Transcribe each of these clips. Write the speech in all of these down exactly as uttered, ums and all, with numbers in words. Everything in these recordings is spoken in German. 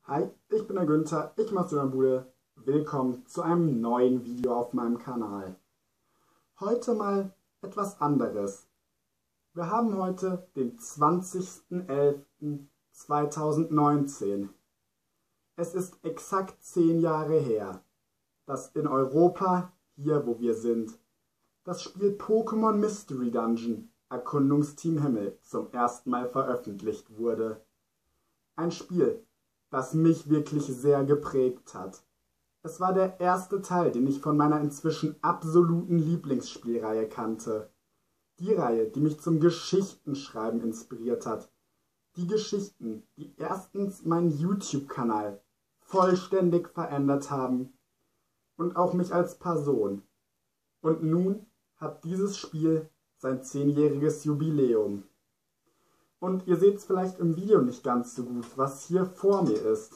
Hi, ich bin der Günther, ich mach's in der Bude. Willkommen zu einem neuen Video auf meinem Kanal. Heute mal etwas anderes. Wir haben heute den zwanzigsten elften zweitausendneunzehn. Es ist exakt zehn Jahre her, dass in Europa, hier wo wir sind, das Spiel Pokémon Mystery Dungeon Erkundungsteam Himmel zum ersten Mal veröffentlicht wurde. Ein Spiel, das mich wirklich sehr geprägt hat. Es war der erste Teil, den ich von meiner inzwischen absoluten Lieblingsspielreihe kannte. Die Reihe, die mich zum Geschichtenschreiben inspiriert hat. Die Geschichten, die erstens meinen YouTube-Kanal vollständig verändert haben und auch mich als Person. Und nun hat dieses Spiel sein zehnjähriges Jubiläum. Und ihr seht es vielleicht im Video nicht ganz so gut, was hier vor mir ist.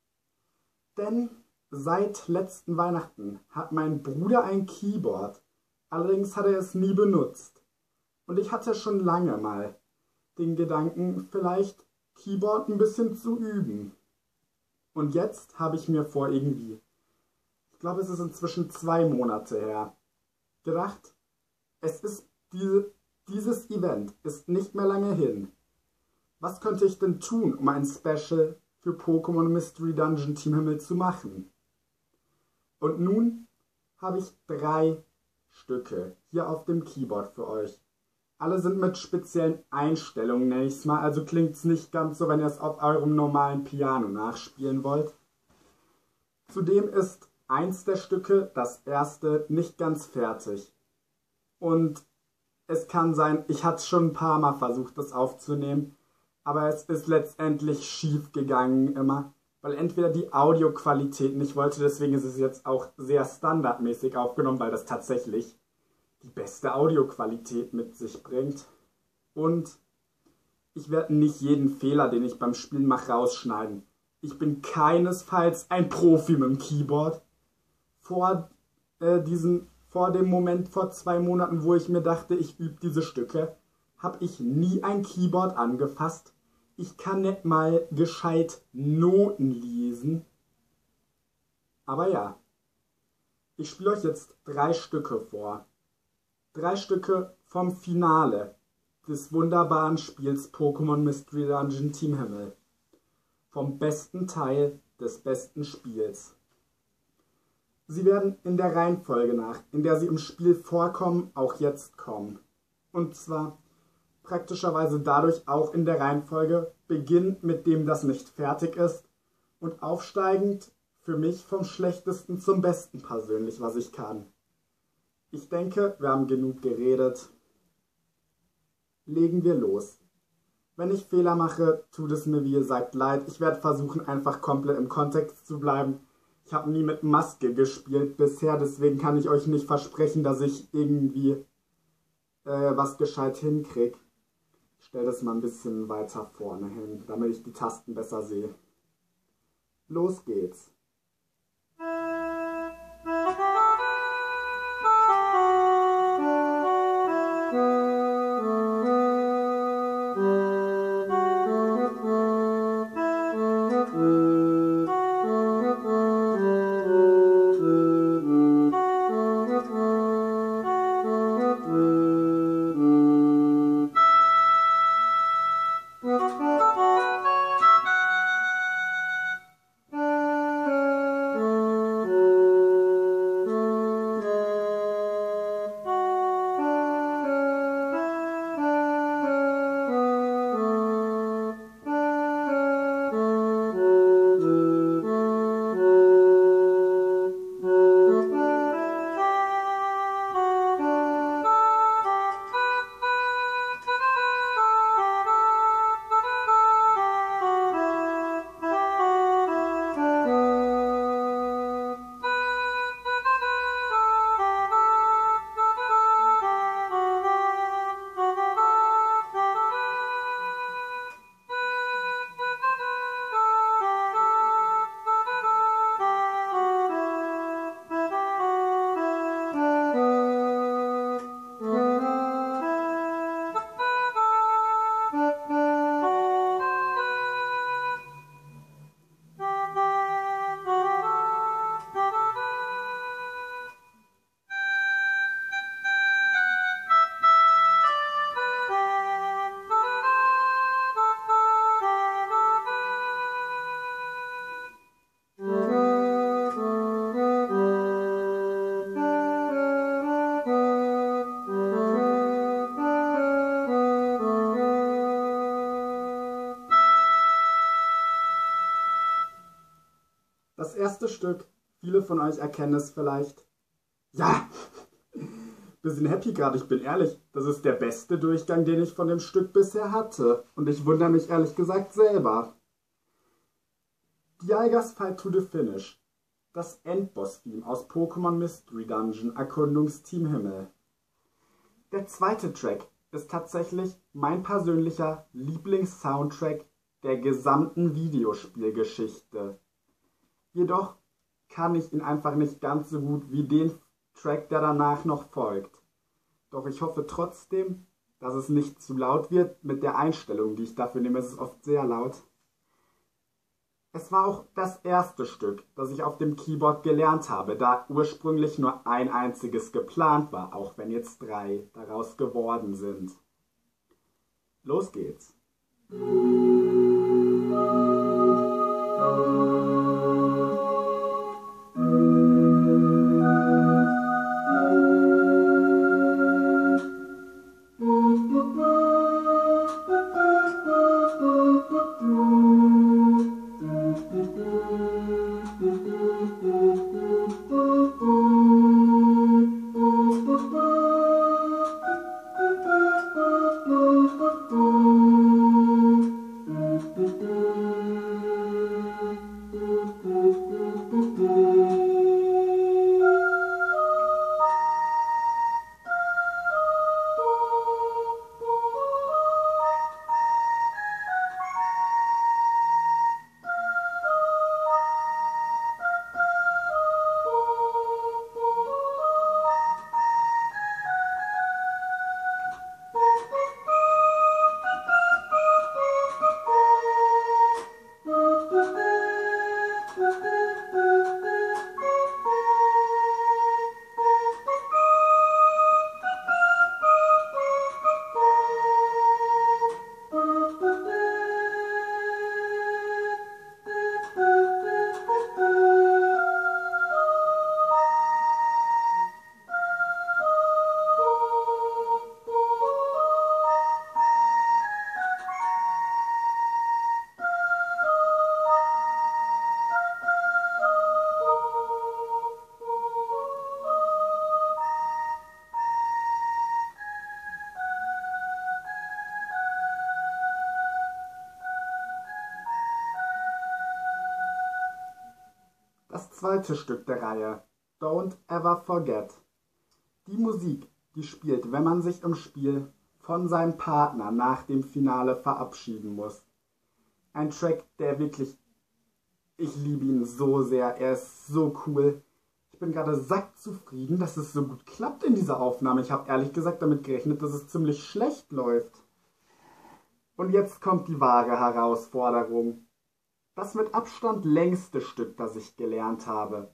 Denn seit letzten Weihnachten hat mein Bruder ein Keyboard. Allerdings hat er es nie benutzt. Und ich hatte schon lange mal den Gedanken, vielleicht Keyboard ein bisschen zu üben. Und jetzt habe ich mir vor irgendwie, ich glaube es ist inzwischen zwei Monate her, gedacht, es ist diese, dieses Event ist nicht mehr lange hin. Was könnte ich denn tun, um ein Special für Pokémon Mystery Dungeon Team Himmel zu machen? Und nun habe ich drei Stücke hier auf dem Keyboard für euch. Alle sind mit speziellen Einstellungen, nenne ich es mal. Also klingt es nicht ganz so, wenn ihr es auf eurem normalen Piano nachspielen wollt. Zudem ist eins der Stücke, das erste, nicht ganz fertig. Und es kann sein, ich hatte es schon ein paar Mal versucht, das aufzunehmen. Aber es ist letztendlich schief gegangen immer, weil entweder die Audioqualität nicht wollte, deswegen ist es jetzt auch sehr standardmäßig aufgenommen, weil das tatsächlich die beste Audioqualität mit sich bringt. Und ich werde nicht jeden Fehler, den ich beim Spielen mache, rausschneiden. Ich bin keinesfalls ein Profi mit dem Keyboard. Vor, äh, diesen, vor dem Moment vor zwei Monaten, wo ich mir dachte, ich übe diese Stücke, habe ich nie ein Keyboard angefasst. Ich kann nicht mal gescheit Noten lesen. Aber ja, ich spiele euch jetzt drei Stücke vor. Drei Stücke vom Finale des wunderbaren Spiels Pokémon Mystery Dungeon Team Himmel. Vom besten Teil des besten Spiels. Sie werden in der Reihenfolge nach, in der sie im Spiel vorkommen, auch jetzt kommen. Und zwar praktischerweise dadurch auch in der Reihenfolge, beginnend mit dem, das nicht fertig ist und aufsteigend für mich vom schlechtesten zum besten persönlich, was ich kann. Ich denke, wir haben genug geredet. Legen wir los. Wenn ich Fehler mache, tut es mir wie gesagt leid. Ich werde versuchen, einfach komplett im Kontext zu bleiben. Ich habe nie mit Maske gespielt bisher, deswegen kann ich euch nicht versprechen, dass ich irgendwie äh, was gescheit hinkriege. Ich stelle das mal ein bisschen weiter vorne hin, damit ich die Tasten besser sehe. Los geht's. Das erste Stück, viele von euch erkennen es vielleicht. Ja, bisschen happy gerade, ich bin ehrlich. Das ist der beste Durchgang, den ich von dem Stück bisher hatte. Und ich wundere mich ehrlich gesagt selber. Dialgas Fight to the Finish. Das Endboss-Theme aus Pokémon Mystery Dungeon Erkundungsteam Himmel. Der zweite Track ist tatsächlich mein persönlicher Lieblings-Soundtrack der gesamten Videospielgeschichte. Jedoch kann ich ihn einfach nicht ganz so gut wie den Track, der danach noch folgt. Doch ich hoffe trotzdem, dass es nicht zu laut wird mit der Einstellung, die ich dafür nehme. Es ist oft sehr laut. Es war auch das erste Stück, das ich auf dem Keyboard gelernt habe, da ursprünglich nur ein einziges geplant war, auch wenn jetzt drei daraus geworden sind. Los geht's! Das zweite Stück der Reihe, Don't Ever Forget. Die Musik, die spielt, wenn man sich im Spiel von seinem Partner nach dem Finale verabschieden muss. Ein Track, der wirklich, ich liebe ihn so sehr, er ist so cool. Ich bin gerade sackzufrieden, dass es so gut klappt in dieser Aufnahme. Ich habe ehrlich gesagt damit gerechnet, dass es ziemlich schlecht läuft. Und jetzt kommt die wahre Herausforderung. Das mit Abstand längste Stück, das ich gelernt habe.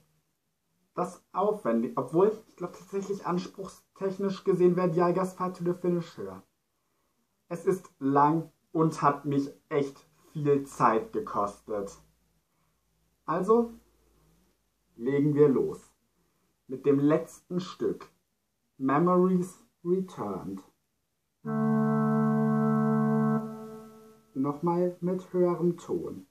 Das aufwendig, obwohl ich glaube tatsächlich anspruchstechnisch gesehen wäre Dialgas Fight to the Finish höher. Es ist lang und hat mich echt viel Zeit gekostet. Also legen wir los mit dem letzten Stück, Memories Returned. Nochmal mit höherem Ton.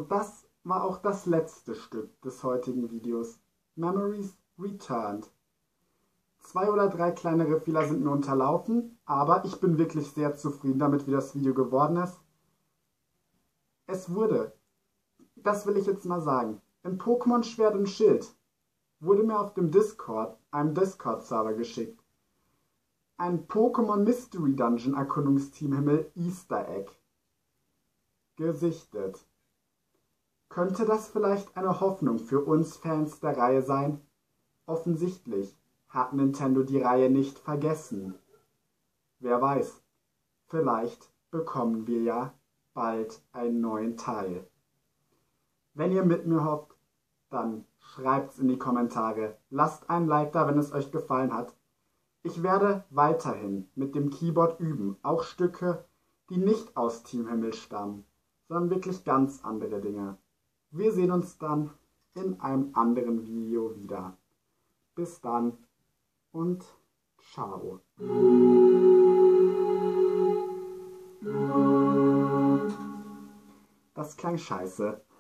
Und das war auch das letzte Stück des heutigen Videos. Memories Returned. Zwei oder drei kleinere Fehler sind mir unterlaufen, aber ich bin wirklich sehr zufrieden damit, wie das Video geworden ist. Es wurde, das will ich jetzt mal sagen, in Pokémon Schwert und Schild wurde mir auf dem Discord, einem Discord-Server geschickt, ein Pokémon Mystery Dungeon Erkundungsteam Himmel Easter Egg gesichtet. Könnte das vielleicht eine Hoffnung für uns Fans der Reihe sein? Offensichtlich hat Nintendo die Reihe nicht vergessen. Wer weiß, vielleicht bekommen wir ja bald einen neuen Teil. Wenn ihr mit mir hofft, dann schreibt's in die Kommentare. Lasst ein Like da, wenn es euch gefallen hat. Ich werde weiterhin mit dem Keyboard üben, auch Stücke, die nicht aus Team Himmel stammen, sondern wirklich ganz andere Dinge. Wir sehen uns dann in einem anderen Video wieder. Bis dann und ciao. Das klang scheiße.